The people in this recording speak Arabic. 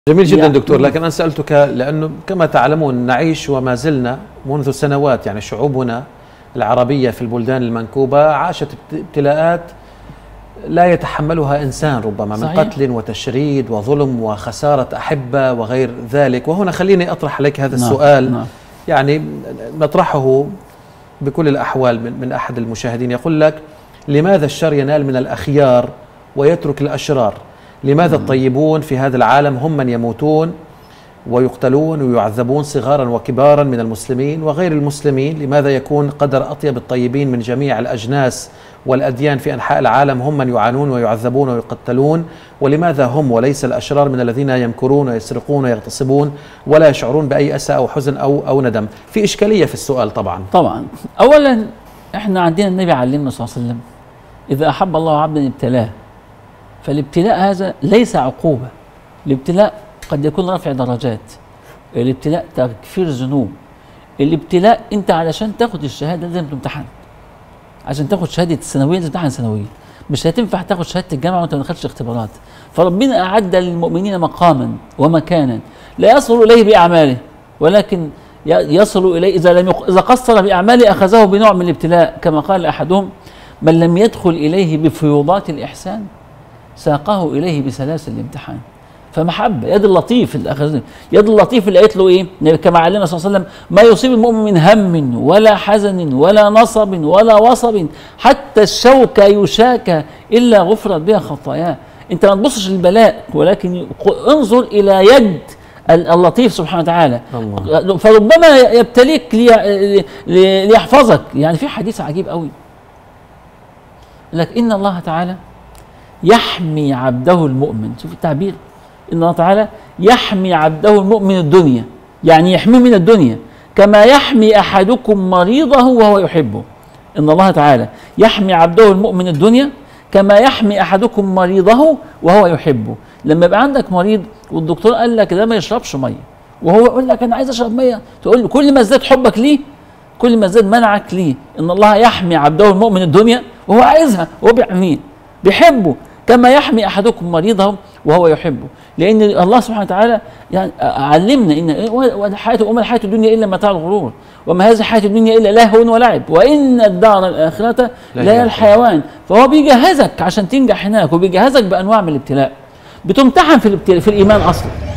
جميل جدا دكتور، لكن أنا سألتك لأنه كما تعلمون نعيش وما زلنا منذ سنوات، يعني شعوبنا العربية في البلدان المنكوبة عاشت ابتلاءات لا يتحملها إنسان ربما من قتل وتشريد وظلم وخسارة أحبة وغير ذلك. وهنا خليني أطرح عليك هذا السؤال، يعني نطرحه بكل الأحوال من أحد المشاهدين يقول لك: لماذا الشر ينال من الأخيار ويترك الأشرار؟ لماذا الطيبون في هذا العالم هم من يموتون ويقتلون ويعذبون صغارا وكبارا من المسلمين وغير المسلمين؟ لماذا يكون قدر أطيب الطيبين من جميع الأجناس والأديان في أنحاء العالم هم من يعانون ويعذبون ويقتلون؟ ولماذا هم وليس الأشرار من الذين يمكرون ويسرقون ويغتصبون ولا يشعرون بأي أسى أو حزن أو ندم؟ في إشكالية في السؤال طبعا. أولا احنا عندنا النبي علمنا صلى الله عليه وسلم: إذا أحب الله عبدا ابتلاه. فالابتلاء هذا ليس عقوبة، الابتلاء قد يكون رفع درجات، الابتلاء تكفير ذنوب، الابتلاء انت علشان تاخد الشهاده لازم تمتحن. عشان تاخد شهاده الثانويه لازم تمتحن ثانويه، مش هتنفع تاخد شهاده الجامعه وانت ما دخلتش اختبارات. فربنا اعد للمؤمنين مقاما ومكانا لا يصل اليه باعماله، ولكن يصل اليه اذا قصر باعماله اخذه بنوع من الابتلاء، كما قال احدهم: من لم يدخل اليه بفيوضات الاحسان ساقه اليه بسلاسل الامتحان. فمحبه يد اللطيف يد اللطيف اللي قالت له ايه؟ كما علمنا صلى الله عليه وسلم: ما يصيب المؤمن من هم ولا حزن ولا نصب ولا وصب حتى الشوكه يشاكى الا غفرت بها خطاياه. انت ما تبصش للبلاء، ولكن انظر الى يد اللطيف سبحانه وتعالى. فربما يبتليك ليحفظك. يعني في حديث عجيب قوي، لك ان الله تعالى يحمي عبده المؤمن. شوف التعبير، إن الله تعالى يحمي عبده المؤمن الدنيا، يعني يحميه من الدنيا كما يحمي أحدكم مريضه وهو يحبه. إن الله تعالى يحمي عبده المؤمن الدنيا كما يحمي أحدكم مريضه وهو يحبه. لما يبقى عندك مريض والدكتور قال لك ده ما يشربش مية، وهو يقول لك أنا عايز أشرب مية، تقول له كل ما ازداد حبك ليه كل ما ازداد منعك ليه. إن الله يحمي عبده المؤمن الدنيا وهو عايزها وهو بيحميه بيحبه كما يحمي أحدكم مريضه وهو يحبه. لأن الله سبحانه وتعالى يعني علمنا إن وما الحياة الدنيا إلا متاع الغرور، وما هذه الحياة الدنيا إلا لهو ولعب، وإن الدار الآخرة لا هي الحيوان. فهو بيجهزك عشان تنجح هناك، وبيجهزك بأنواع من الابتلاء. بتمتحن في الإيمان أصلا.